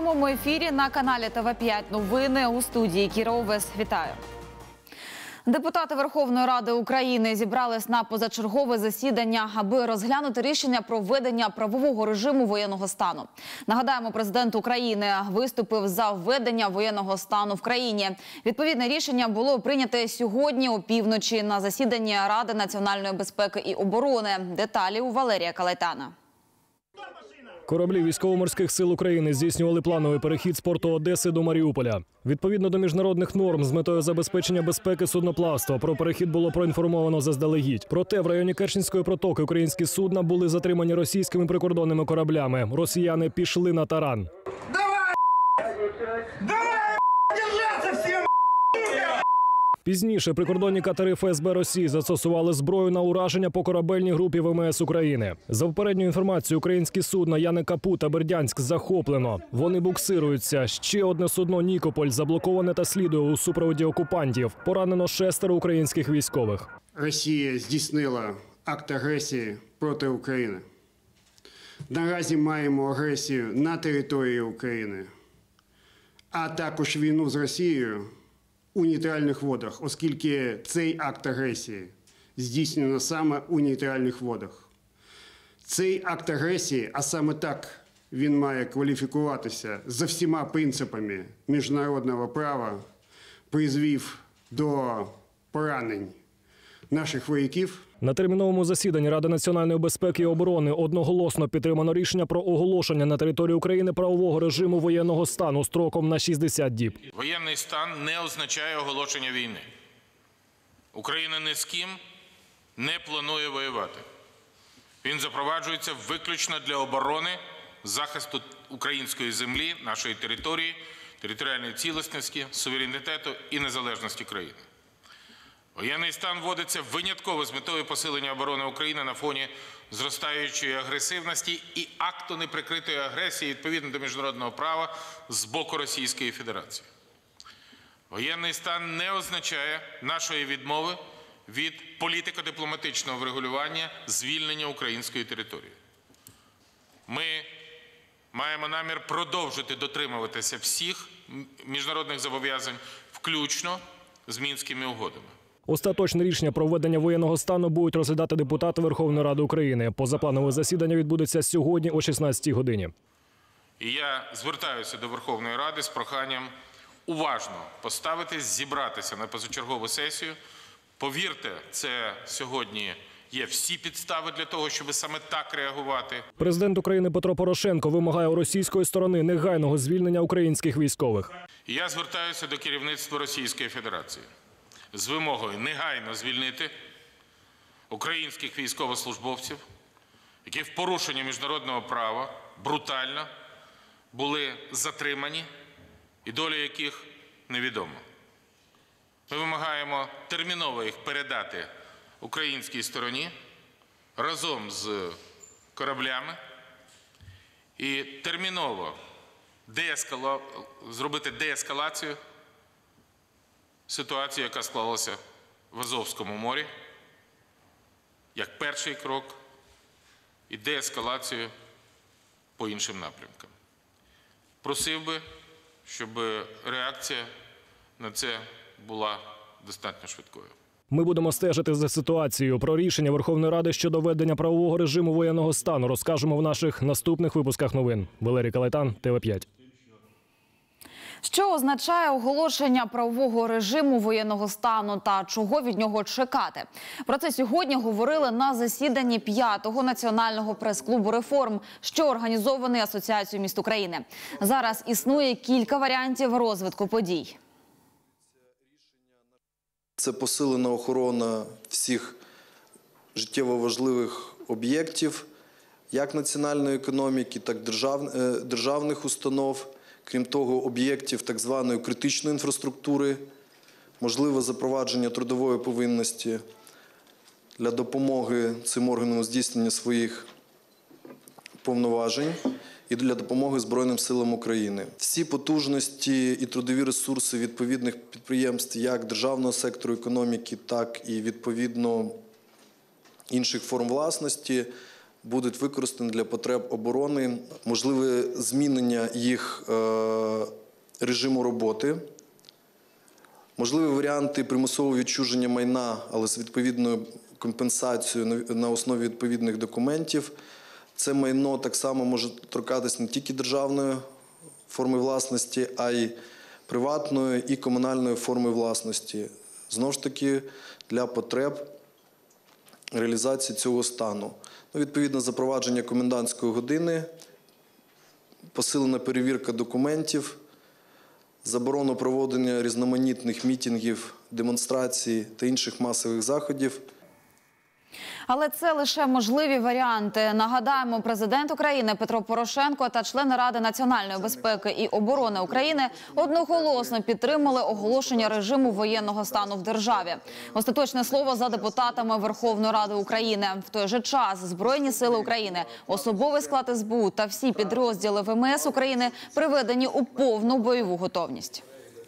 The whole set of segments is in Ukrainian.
прямому ефірі на каналі ТВ5 новини у студії Кіра Овес. Вітаю. Депутати Верховної Ради України зібрались на позачергове засідання, аби розглянути рішення про введення правового режиму воєнного стану. Нагадаємо, президент України виступив за введення воєнного стану в країні. Відповідне рішення було прийняте сьогодні опівночі на засіданні Ради національної безпеки і оборони. Деталі у Валерія Калайтана. Кораблі Військово-морських сил України здійснювали плановий перехід з порту Одеси до Маріуполя. Відповідно до міжнародних норм з метою забезпечення безпеки судноплавства про перехід було проінформовано заздалегідь. Проте в районі Керченської протоки українські судна були затримані російськими прикордонними кораблями. Росіяни пішли на таран. Пізніше прикордонні катери ФСБ Росії застосували зброю на ураження по корабельній групі ВМС України. За попередньою інформацією, українські судна Яни Капу та Бердянськ захоплено. Вони буксируються. Ще одне судно «Нікополь» заблоковане та слідує у супроводі окупантів. Поранено 6 українських військових. Росія здійснила акт агресії проти України. Наразі маємо агресію на території України, а також війну з Росією у нейтральних водах, оскільки цей акт агресії здійснено саме у нейтральних водах. Цей акт агресії, а саме так він має кваліфікуватися за всіма принципами міжнародного права, призвів до поранень наших вояків. На терміновому засіданні Ради національної безпеки і оборони одноголосно підтримано рішення про оголошення на території України правового режиму воєнного стану строком на 60 діб. Воєнний стан не означає оголошення війни. Україна ні з ким не планує воювати. Він запроваджується виключно для оборони, захисту української землі, нашої території, територіальної цілісності, суверенітету і незалежності країни. Воєнний стан вводиться винятково з метою посилення оборони України на фоні зростаючої агресивності і акту неприкритої агресії відповідно до міжнародного права з боку Російської Федерації. Воєнний стан не означає нашої відмови від політико-дипломатичного врегулювання звільнення української території. Ми маємо намір продовжити дотримуватися всіх міжнародних зобов'язань, включно з Мінськими угодами. Остаточне рішення про введення воєнного стану будуть розглядати депутати Верховної Ради України. Позапланове засідання відбудеться сьогодні о 16-й годині. І я звертаюся до Верховної Ради з проханням уважно поставитись, зібратися на позачергову сесію. Повірте, це сьогодні є всі підстави для того, щоб саме так реагувати. Президент України Петро Порошенко вимагає у російської сторони негайного звільнення українських військових. І я звертаюся до керівництва Російської Федерації з вимогою негайно звільнити українських військовослужбовців, які в порушенні міжнародного права брутально були затримані і доля яких невідома. Ми вимагаємо терміново їх передати українській стороні разом з кораблями і терміново зробити деескалацію ситуації, яка склалася в Азовському морі, як перший крок, і деескалацію по іншим напрямкам. Просив би, щоб реакція на це була достатньо швидкою. Ми будемо стежити за ситуацією. Про рішення Верховної Ради щодо введення правового режиму воєнного стану розкажемо в наших наступних випусках новин. Валерій Калайтан, ТВ5. Що означає оголошення правового режиму воєнного стану та чого від нього чекати? Про це сьогодні говорили на засіданні 5-го національного прес-клубу реформ, що організований Асоціацією міст України. Зараз існує кілька варіантів розвитку подій. Це посилена охорона всіх життєво важливих об'єктів, як національної економіки, так і державних установ. Крім того, об'єктів так званої критичної інфраструктури, можливе запровадження трудової повинності для допомоги цим органам здійснення своїх повноважень і для допомоги Збройним силам України. Всі потужності і трудові ресурси відповідних підприємств як державного сектору економіки, так і відповідно інших форм власності будуть використані для потреб оборони, можливе змінення їх режиму роботи, можливі варіанти примусового відчуження майна, але з відповідною компенсацією на основі відповідних документів. Це майно так само може торкатися не тільки державної форми власності, а й приватної і комунальної форми власності. Знову ж таки, для потреб реалізації цього стану. Відповідно, запровадження комендантської години, посилена перевірка документів, заборону проведення різноманітних мітингів, демонстрацій та інших масових заходів. Але це лише можливі варіанти. Нагадаємо, президент України Петро Порошенко та члени Ради національної безпеки і оборони України одноголосно підтримали оголошення режиму воєнного стану в державі. Остаточне слово за депутатами Верховної Ради України. В той же час Збройні сили України, особовий склад СБУ та всі підрозділи ВМС України приведені у повну бойову готовність.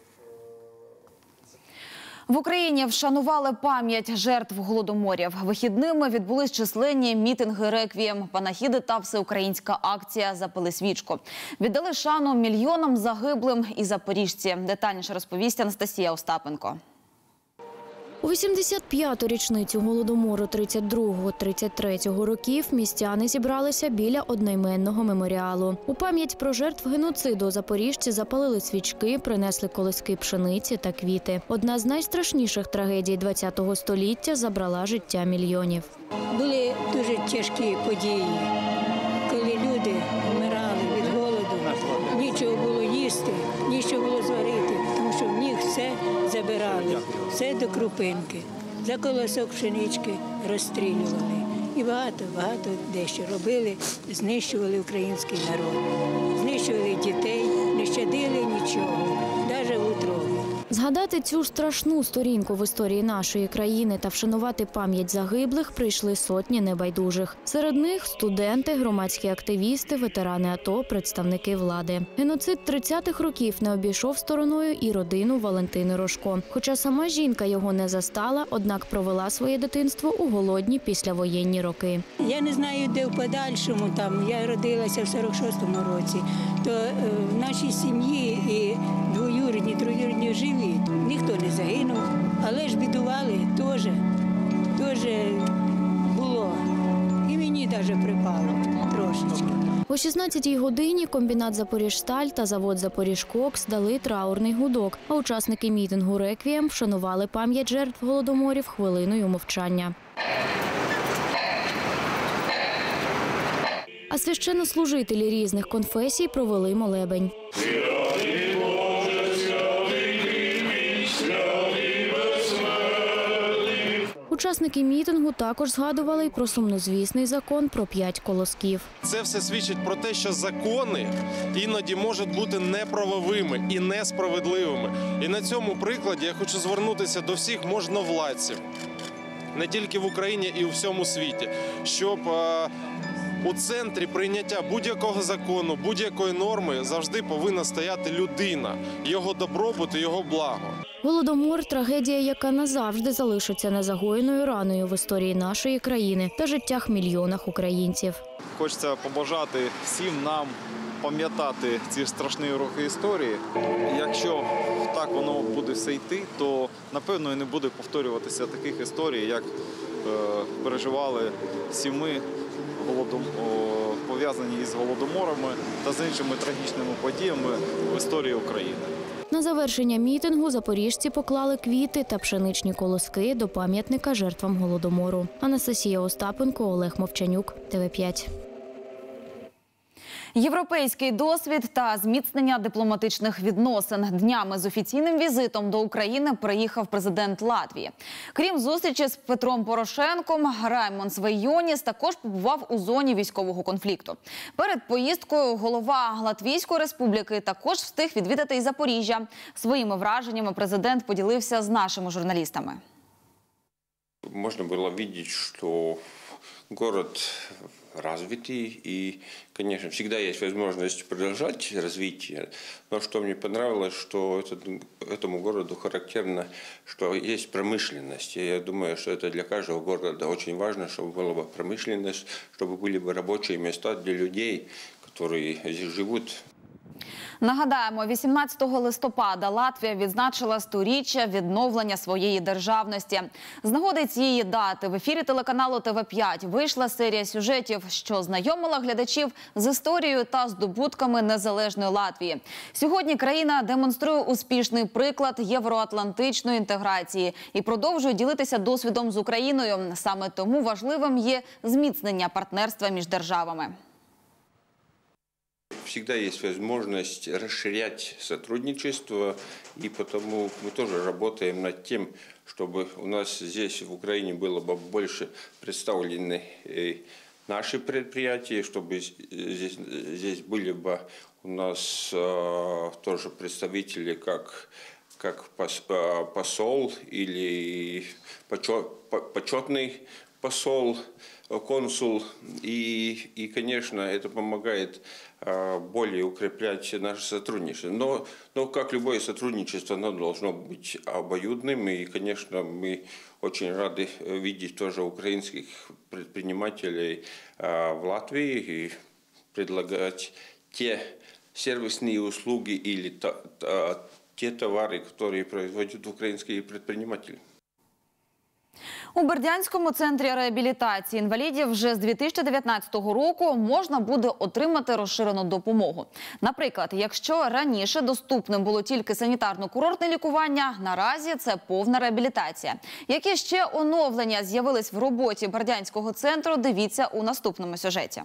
В Україні вшанували пам'ять жертв Голодоморів. Вихідними відбулись численні мітинги реквієм, панахіди та всеукраїнська акція «Запали свічку». Віддали шану мільйонам загиблим і запоріжці. Детальніше розповість Анастасія Остапенко. У 85-ту річницю Голодомору 32-33 років містяни зібралися біля одноіменного меморіалу. У пам'ять про жертв геноциду запоріжці запалили свічки, принесли колоски пшениці та квіти. Одна з найстрашніших трагедій ХХ століття забрала життя мільйонів. Були дуже тяжкі події, коли люди вмирали від голоду, нічого було їсти, нічого було зварити, тому що в них все забирали, все до крупинки. За колосок пшенички розстрілювали. І багато дещо робили, знищували український народ. Знищували дітей, не щадили нічого, навіть в утробі. Згадати цю страшну сторінку в історії нашої країни та вшанувати пам'ять загиблих прийшли сотні небайдужих. Серед них – студенти, громадські активісти, ветерани АТО, представники влади. Геноцид 30-х років не обійшов стороною і родину Валентини Рожко. Хоча сама жінка його не застала, однак провела своє дитинство у голодні післявоєнні роки. Я не знаю, де в подальшому, я родилася в 46-му році, то в нашій сім'ї і двоюрідні, троюрідні живі. Ніхто не загинув, але ж бідували теж було. І мені навіть припало трошечки. О 16-й годині комбінат «Запоріжсталь» та завод «Запоріжкокс» дали траурний гудок, а учасники мітингу «Реквієм» вшанували пам'ять жертв Голодоморів хвилиною мовчання. А священнослужителі різних конфесій провели молебень. Учасники мітингу також згадували й про сумнозвісний закон про 5 колосків. Це все свідчить про те, що закони іноді можуть бути неправовими і несправедливими. І на цьому прикладі я хочу звернутися до всіх можновладців, не тільки в Україні і у всьому світі, щоб у центрі прийняття будь-якого закону, будь-якої норми завжди повинна стояти людина, його добробут і його благо. Голодомор – трагедія, яка назавжди залишиться незагоєною раною в історії нашої країни та життях мільйонах українців. Хочеться побажати всім нам пам'ятати ці страшні роки історії. Якщо так воно буде все йти, то, напевно, і не буде повторюватися таких історій, як переживали всі ми, пов'язані із Голодоморами та з іншими трагічними подіями в історії України. На завершення мітингу запоріжці поклали квіти та пшеничні колоски до пам'ятника жертвам Голодомору. Анастасія Остапенко, Олег Мовчанюк, ТВ5. Європейський досвід та зміцнення дипломатичних відносин. Днями з офіційним візитом до України приїхав президент Латвії. Крім зустрічі з Петром Порошенком, Раймондс Веййоніс також побував у зоні військового конфлікту. Перед поїздкою голова Латвійської республіки також встиг відвідати і Запоріжжя. Своїми враженнями президент поділився з нашими журналістами. Можна було бачити, що город развиты. И, конечно, всегда есть возможность продолжать развитие. Но что мне понравилось, что этому городу характерно, что есть промышленность. И я думаю, что это для каждого города очень важно, чтобы была бы промышленность, чтобы были бы рабочие места для людей, которые здесь живут. Нагадаємо, 18 листопада Латвія відзначила 100-річчя відновлення своєї державності. З нагоди цієї дати в ефірі телеканалу ТВ5 вийшла серія сюжетів, що знайомила глядачів з історією та здобутками незалежної Латвії. Сьогодні країна демонструє успішний приклад євроатлантичної інтеграції і продовжує ділитися досвідом з Україною. Саме тому важливим є зміцнення партнерства між державами. Всегда есть возможность расширять сотрудничество, и потому мы тоже работаем над тем, чтобы у нас здесь, в Украине, было бы больше представлены наши предприятия, чтобы здесь были бы у нас тоже представители, как посол или почетный посол, консул. И, конечно, это помогает более укреплять наше сотрудничество. Но как любое сотрудничество, оно должно быть обоюдным. И, конечно, мы очень рады видеть тоже украинских предпринимателей в Латвии и предлагать те сервисные услуги или те товары, которые производят украинские предприниматели. У Бердянському центрі реабілітації інвалідів вже з 2019 року можна буде отримати розширену допомогу. Наприклад, якщо раніше доступним було тільки санітарно-курортне лікування, наразі це повна реабілітація. Які ще оновлення з'явились в роботі Бердянського центру, дивіться у наступному сюжеті.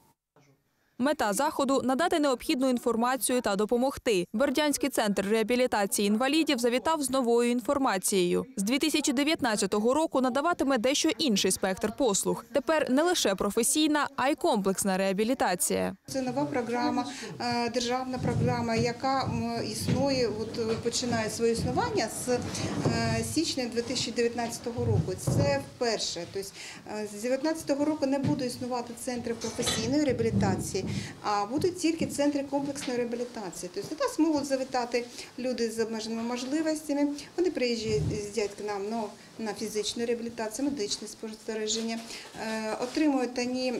Мета заходу – надати необхідну інформацію та допомогти. Бердянський центр реабілітації інвалідів завітав з новою інформацією. З 2019 року надаватиме дещо інший спектр послуг. Тепер не лише професійна, а й комплексна реабілітація. Це нова програма, державна програма, яка існує, починає своє існування з січня 2019 року. Це вперше. Тобто, з 2019 року не буде існувати центри професійної реабілітації, а будуть тільки центри комплексної реабілітації. Тобто до нас можуть завітати люди з обмеженими можливостями, вони приїжджають к нам на фізичну реабілітацію, медичне спостереження, отримують вони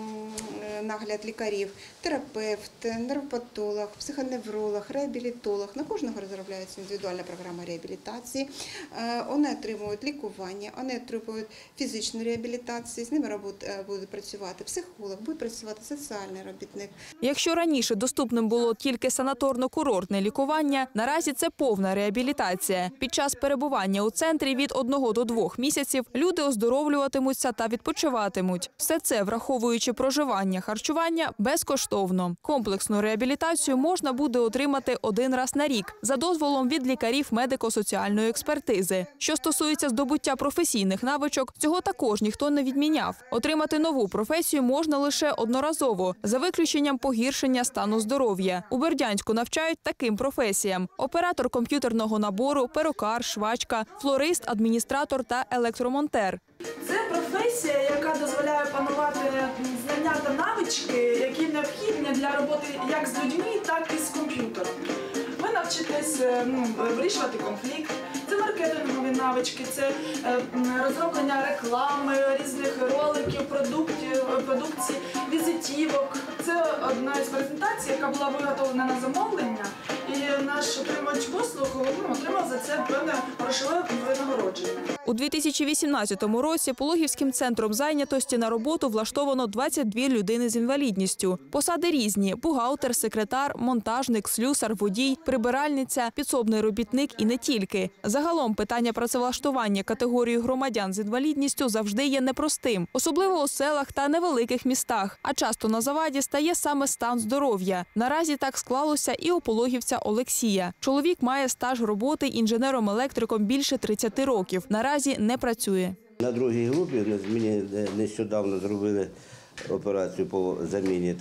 нагляд лікарів, терапевт, нейропатолог, психоневролог, реабілітолог. На кожного розробляється індивідуальна програма реабілітації. Вони отримують лікування, вони отримують фізичну реабілітацію, з ними буде працювати психолог, буде працювати соціальний робітник. Якщо раніше доступним було тільки санаторно-курортне лікування, наразі це повна реабілітація. Під час перебування у центрі від 1 до 2 місяців люди оздоровлюватимуться та відпочиватимуть. Все це, враховуючи проживання, харчування, безкоштовно. Комплексну реабілітацію можна буде отримати 1 раз на рік за дозволом від лікарів медико-соціальної експертизи. Що стосується здобуття професійних навичок, цього також ніхто не відміняв. Отримати нову професію можна лише одноразово, за виключенням погіршення стану здоров'я. У Бердянську навчають таким професіям: оператор комп'ютерного набору, перукар, швачка, флорист, адміністратор та електромонтер. Це професія, яка дозволяє панувати знання та навички, які необхідні для роботи як з людьми, так і з комп'ютером. Ви навчитесь вирішувати конфлікт, це маркетингові навички, це розроблення реклами, різних роликів, продукції, візитівок. Це одна із презентацій, яка була виготовлена на замовлення, і наш отримувач послуг отримав за це певне грошове винагородження. У 2018 році Пологівським центром зайнятості на роботу влаштовано 22 людини з інвалідністю. Посади різні – бухгалтер, секретар, монтажник, слюсар, водій, прибиральниця, підсобний робітник і не тільки. Загалом питання працевлаштування категорії громадян з інвалідністю завжди є непростим, особливо у селах та невеликих містах. А часто на заваді стає саме стан здоров'я. Наразі так склалося і у пологівця Олексія. Чоловік має стаж роботи інженером-електриком більше 30 років. Наразі не працює. На другій групі мені нещодавно зробили операцію по заміні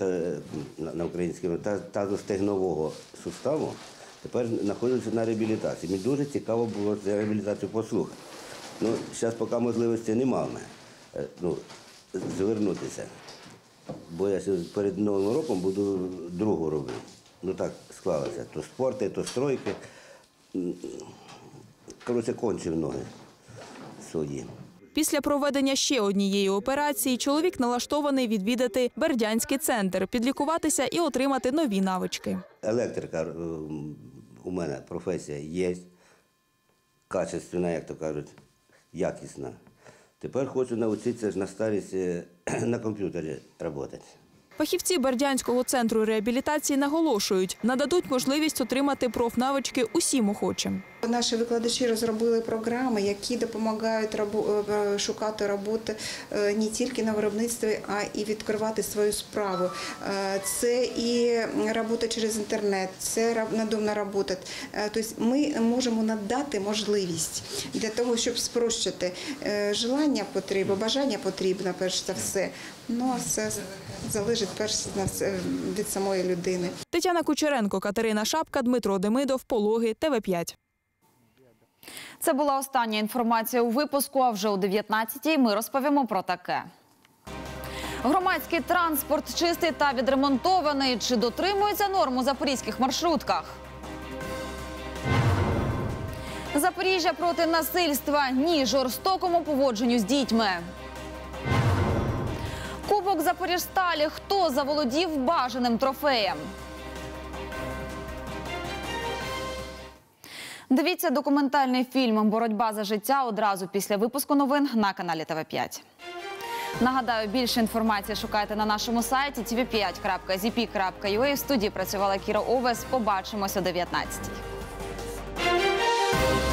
на українському тазостегнового суставу. Тепер знаходжуся на реабілітації. Мені дуже цікаво було цю реабілітацію послухати. Зараз поки можливості немає звернутися. бо я перед Новим роком буду другу робити. Ну так склалося. То спорти, то стройки. Коротше, кончив ноги свої. Після проведення ще однієї операції чоловік налаштований відвідати Бердянський центр, підлікуватися і отримати нові навички. Електрика у мене професія є, качественна, як то кажуть, якісна. Тепер хочу навчитися на старість на комп'ютері працювати. Фахівці Бердянського центру реабілітації наголошують, нададуть можливість отримати профнавички усім охочим. Наші викладачі розробили програми, які допомагають шукати роботи не тільки на виробництві, а і відкривати свою справу. Це і робота через інтернет, це надомна робота. Тобто ми можемо надати можливість для того, щоб спрощити. Желання потрібно, бажання потрібно, перш за все. Ну, а все залежить перш за все від самої людини. Тетяна Кучеренко, Катерина Шапка, Дмитро Демидов, Пологи, ТВ5. Це була остання інформація у випуску, а вже о 19-й ми розповімо про таке. Громадський транспорт чистий та відремонтований. Чи дотримується норм у запорізьких маршрутках? Запоріжжя проти насильства. Ні жорстокому поводженню з дітьми. Кубок Запоріжсталі. Хто заволодів бажаним трофеєм? Дивіться документальний фільм «Боротьба за життя» одразу після випуску новин на каналі ТВ5. Нагадаю, більше інформації шукайте на нашому сайті tv5.zp.ua. В студії працювала Кіра Овес. Побачимося о 19-й.